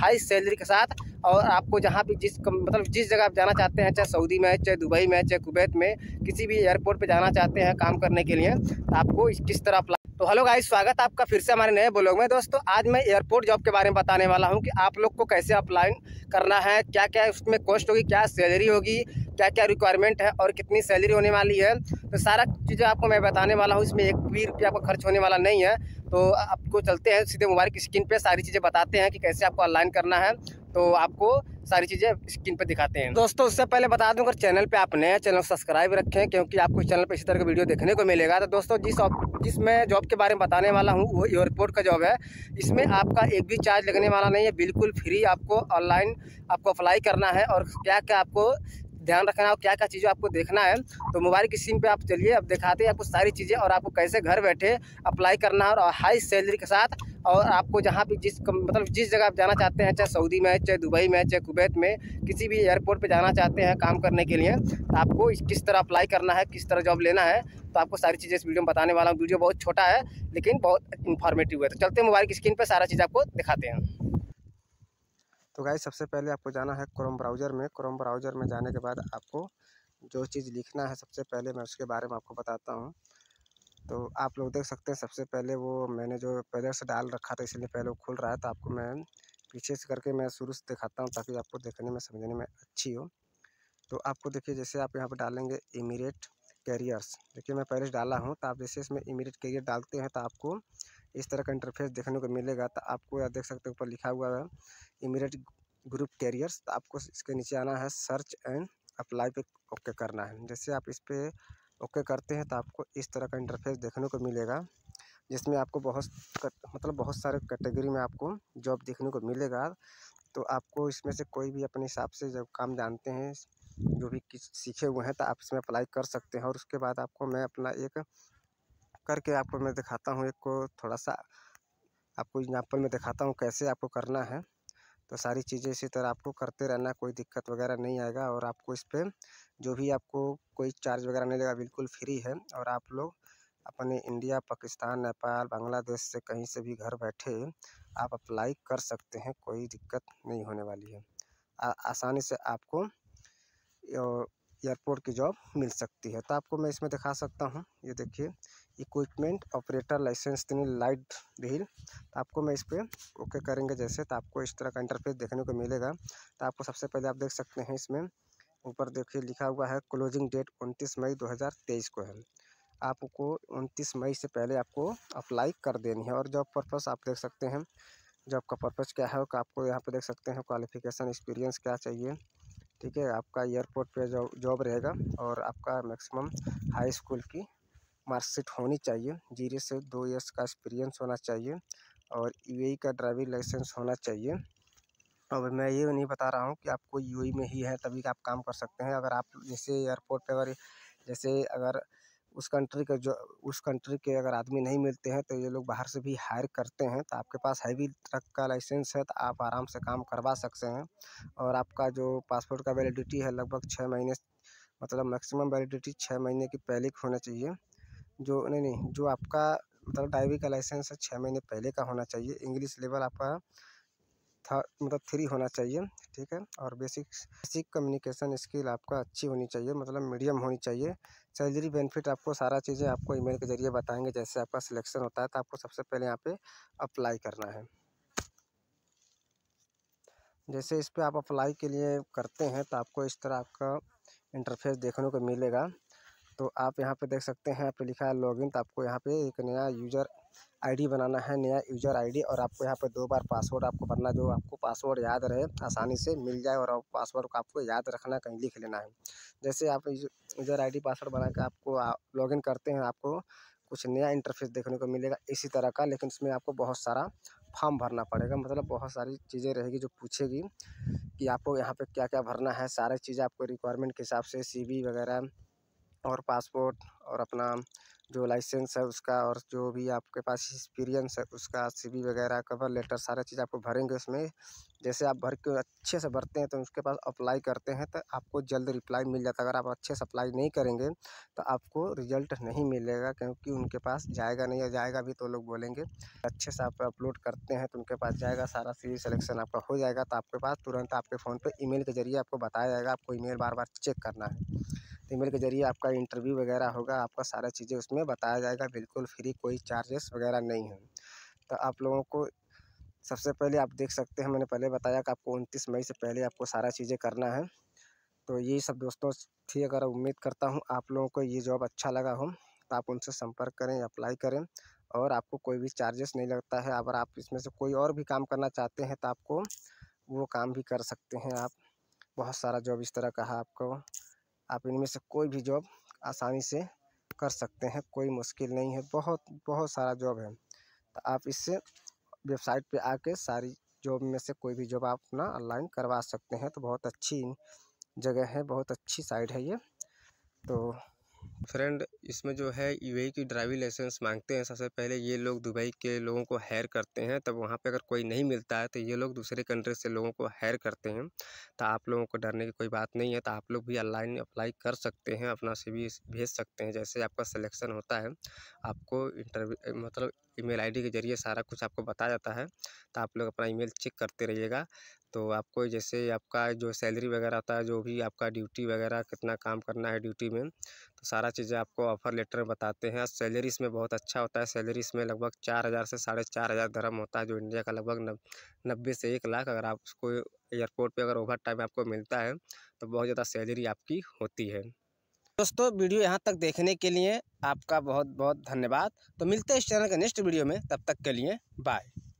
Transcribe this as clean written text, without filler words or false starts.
High salary के साथ। और आपको जहाँ भी मतलब जिस जगह आप जाना चाहते हैं, चाहे सऊदी में, चाहे दुबई में, चाहे कुवैत में, किसी भी एयरपोर्ट पे जाना चाहते हैं काम करने के लिए, तो आपको किस तरह अप्लाई। तो हेलो गाइस, स्वागत है आपका फिर से हमारे नए ब्लॉग में। दोस्तों, आज मैं एयरपोर्ट जॉब के बारे में बताने वाला हूं कि आप लोग को कैसे अप्लाई करना है, क्या क्या उसमें कॉस्ट होगी, क्या सैलरी होगी, क्या क्या रिक्वायरमेंट है और कितनी सैलरी होने वाली है। तो सारा चीज़ें आपको मैं बताने वाला हूँ। इसमें एक भी रुपया आपको खर्च होने वाला नहीं है। तो आपको चलते हैं सीधे मोबाइल की स्क्रीन पे, सारी चीज़ें बताते हैं कि कैसे आपको ऑनलाइन करना है। तो आपको सारी चीज़ें स्क्रीन पे दिखाते हैं। दोस्तों, उससे पहले बता दूं, अगर चैनल पे आप नए हैं, चैनल सब्सक्राइब रखें, क्योंकि आपको इस चैनल पे इसी तरह का वीडियो देखने को मिलेगा। तो दोस्तों, जिस मैं जॉब के बारे में बताने वाला हूँ वो एयरपोर्ट का जॉब है। इसमें आपका एक भी चार्ज लगने वाला नहीं है, बिल्कुल फ्री आपको ऑनलाइन आपको अप्लाई करना है। और क्या क्या आपको ध्यान रखना है और क्या क्या चीज़ें आपको देखना है, तो मोबाइल की स्क्रीन पे आप चलिए, अब दिखाते हैं आपको सारी चीज़ें और आपको कैसे घर बैठे अप्लाई करना है और हाई सैलरी के साथ। और आपको जहाँ भी मतलब जिस जगह आप जाना चाहते हैं, चाहे सऊदी में, चाहे दुबई में, चाहे कुवैत में, किसी भी एयरपोर्ट पे जाना चाहते हैं काम करने के लिए, तो आपको किस तरह अप्लाई करना है, किस तरह जॉब लेना है, तो आपको सारी चीज़ें इस वीडियो में बताने वाला हूँ। वीडियो बहुत छोटा है लेकिन बहुत इन्फॉर्मेटिव है। तो चलते हैं मोबाइल की स्क्रीन पर, सारा चीज़ आपको दिखाते हैं। तो गाइस, सबसे पहले आपको जाना है क्रोम ब्राउज़र में। क्रोम ब्राउज़र में जाने के बाद आपको जो चीज़ लिखना है, सबसे पहले मैं उसके बारे में आपको बताता हूँ। तो आप लोग देख सकते हैं, सबसे पहले वो मैंने जो पहले से डाल रखा था, इसलिए पहले वो खुल रहा है। तो आपको मैं पीछे से करके मैं शुरू से दिखाता हूँ ताकि आपको देखने में समझने में अच्छी हो। तो आपको देखिए, जैसे आप यहाँ पर डालेंगे इमीरेट कैरियर्स, देखिए मैं पहले से डाला हूँ। तो आप जैसे इसमें इमीरेट कैरियर डालते हैं तो आपको इस तरह का इंटरफेस देखने को मिलेगा। तो आपको यहाँ देख सकते हैं, ऊपर लिखा हुआ है इमीरेट ग्रुप कैरियर्स। तो आपको इसके नीचे आना है, सर्च एंड अप्लाई पे ओके करना है। जैसे आप इस पर ओके करते हैं तो आपको इस तरह का इंटरफेस देखने को मिलेगा, जिसमें आपको बहुत सारे कैटेगरी में आपको जॉब देखने को मिलेगा। तो आपको इसमें से कोई भी अपने हिसाब से जब काम जानते हैं, जो भी सीखे हुए हैं, तो आप इसमें अप्लाई कर सकते हैं। और उसके बाद आपको मैं अपना एक करके आपको मैं दिखाता हूँ, एक को थोड़ा सा आपको एग्जाम्पल में दिखाता हूँ कैसे आपको करना है। तो सारी चीज़ें इसी तरह आपको करते रहना, कोई दिक्कत वगैरह नहीं आएगा। और आपको इस पर जो भी आपको कोई चार्ज वगैरह नहीं लगेगा, बिल्कुल फ्री है। और आप लोग अपने इंडिया, पाकिस्तान, नेपाल, बांग्लादेश से कहीं से भी घर बैठे आप अप्लाई कर सकते हैं, कोई दिक्कत नहीं होने वाली है। आसानी से आपको एयरपोर्ट की जॉब मिल सकती है। तो आपको मैं इसमें दिखा सकता हूँ, ये देखिए, equipment operator licence light wheel. तो आपको मैं इस पर ओके करेंगे जैसे, तो आपको इस तरह का इंटरफेस देखने को मिलेगा। तो आपको सबसे पहले आप देख सकते हैं, इसमें ऊपर देखिए लिखा हुआ है क्लोजिंग डेट 29 मई 2023 को है। आपको 29 मई से पहले आपको अप्लाई कर देनी है। और जॉब पर्पस आप देख सकते हैं, जॉब का पर्पस क्या है, आपको यहाँ पे देख सकते हैं क्वालिफिकेशन, एक्सपीरियंस क्या चाहिए। ठीक है, आपका एयरपोर्ट पे जॉब रहेगा और आपका मैक्सिमम हाई स्कूल की मार्कशीट होनी चाहिए। 0 से 2 ईयर्स का एक्सपीरियंस होना चाहिए और यूएई का ड्राइविंग लाइसेंस होना चाहिए। और मैं ये नहीं बता रहा हूँ कि आपको यूएई में ही है तभी आप काम कर सकते हैं। अगर आप जैसे एयरपोर्ट पे अगर उस कंट्री के अगर आदमी नहीं मिलते हैं, तो ये लोग बाहर से भी हायर करते हैं। तो आपके पास हैवी ट्रक का लाइसेंस है तो आप आराम से काम करवा सकते हैं। और आपका जो पासपोर्ट का वैलिडिटी है लगभग 6 महीने, मतलब मैक्सिमम वैलिडिटी 6 महीने की पहले की होना चाहिए। जो नहीं नहीं जो आपका मतलब ड्राइविंग का लाइसेंस है 6 महीने पहले का होना चाहिए। इंग्लिश लेवल आपका मतलब 3 होना चाहिए। ठीक है, और बेसिक कम्युनिकेशन स्किल आपका अच्छी होनी चाहिए, मतलब मीडियम होनी चाहिए। सैलरी बेनिफिट आपको सारा चीज़ें आपको ईमेल के जरिए बताएंगे। जैसे आपका सिलेक्शन होता है तो आपको सबसे पहले यहाँ पे अप्लाई करना है। जैसे इस पर आप अप्लाई के लिए करते हैं तो आपको इस तरह आपका इंटरफेस देखने को मिलेगा। तो आप यहाँ पे देख सकते हैं, यहाँ पे लिखा है लॉगिन। तो आपको यहाँ पे एक नया यूज़र आईडी बनाना है, नया यूज़र आईडी। और आपको यहाँ पे 2 बार पासवर्ड आपको भरना, जो आपको पासवर्ड याद रहे, आसानी से मिल जाए। और पासवर्ड को आपको याद रखना, कहीं लिख लेना है। जैसे आप यूज़र आईडी पासवर्ड बना के आपको लॉगिन करते हैं, आपको कुछ नया इंटरफेस देखने को मिलेगा इसी तरह का। लेकिन उसमें आपको बहुत सारा फॉर्म भरना पड़ेगा, मतलब बहुत सारी चीज़ें रहेगी जो पूछेगी कि आपको यहाँ पे क्या क्या भरना है। सारी चीज़ें आपको रिक्वायरमेंट के हिसाब से, CV वगैरह और पासपोर्ट और अपना जो लाइसेंस है उसका, और जो भी आपके पास एक्सपीरियंस है उसका, CV वगैरह, कवर लेटर, सारा चीज़ आपको भरेंगे उसमें। जैसे आप भर के अच्छे से भरते हैं तो उसके पास अप्लाई करते हैं तो आपको जल्द रिप्लाई मिल जाता है। अगर आप अच्छे से अप्लाई नहीं करेंगे तो आपको रिजल्ट नहीं मिलेगा, क्योंकि उनके पास जाएगा नहीं, या जाएगा भी तो लोग बोलेंगे। अच्छे से आप अपलोड करते हैं तो उनके पास जाएगा, सारा CV सिलेक्शन आपका हो जाएगा तो आपके पास तुरंत आपके फ़ोन पे ईमेल के ज़रिए आपको बताया जाएगा। आपको ईमेल बार बार चेक करना है, तो ईमेल के ज़रिए आपका इंटरव्यू वगैरह होगा, आपका सारा चीज़ें उसमें बताया जाएगा, बिल्कुल फ्री, कोई चार्जेस वगैरह नहीं है। तो आप लोगों को सबसे पहले आप देख सकते हैं, मैंने पहले बताया कि आपको 29 मई से पहले आपको सारा चीज़ें करना है। तो यही सब दोस्तों थी। अगर उम्मीद करता हूँ आप लोगों को ये जॉब अच्छा लगा हो तो आप उनसे संपर्क करें, अप्लाई करें, और आपको कोई भी चार्जेस नहीं लगता है। अगर आप इसमें से कोई और भी काम करना चाहते हैं तो आपको वो काम भी कर सकते हैं आप। बहुत सारा जॉब इस तरह का है आपको, आप इनमें से कोई भी जॉब आसानी से कर सकते हैं, कोई मुश्किल नहीं है। बहुत बहुत सारा जॉब है, तो आप इससे वेबसाइट पे आके सारी जॉब में से कोई भी जॉब आप अपना ऑनलाइन करवा सकते हैं। तो बहुत अच्छी जगह है, बहुत अच्छी साइट है ये। तो फ्रेंड, इसमें जो है UAE की ड्राइविंग लाइसेंस मांगते हैं। सबसे पहले ये लोग दुबई के लोगों को हायर करते हैं, तब वहाँ पे अगर कोई नहीं मिलता है तो ये लोग दूसरे कंट्री से लोगों को हायर करते हैं। तो आप लोगों को डरने की कोई बात नहीं है, तो आप लोग भी ऑनलाइन अप्लाई कर सकते हैं, अपना CV भेज सकते हैं। जैसे आपका सिलेक्शन होता है, आपको इंटरव्यू मतलब ईमेल ID के ज़रिए सारा कुछ आपको बताया जाता है, तो आप लोग अपना ईमेल चेक करते रहिएगा। तो आपको जैसे आपका जो सैलरी वगैरह होता है, जो भी आपका ड्यूटी वगैरह, कितना काम करना है ड्यूटी में, तो सारा चीज़ें आपको ऑफ़र लेटर में बताते हैं। सैलरी इसमें बहुत अच्छा होता है। सैलरी इसमें लगभग 4000 से 4500 दरम होता है, जो इंडिया का लगभग 90 से 1 लाख। अगर आप उसको एयरपोर्ट पे अगर ओवर टाइम आपको मिलता है तो बहुत ज़्यादा सैलरी आपकी होती है। दोस्तों, वीडियो यहाँ तक देखने के लिए आपका बहुत बहुत धन्यवाद। तो मिलते हैं इस चैनल के नेक्स्ट वीडियो में, तब तक के लिए बाय।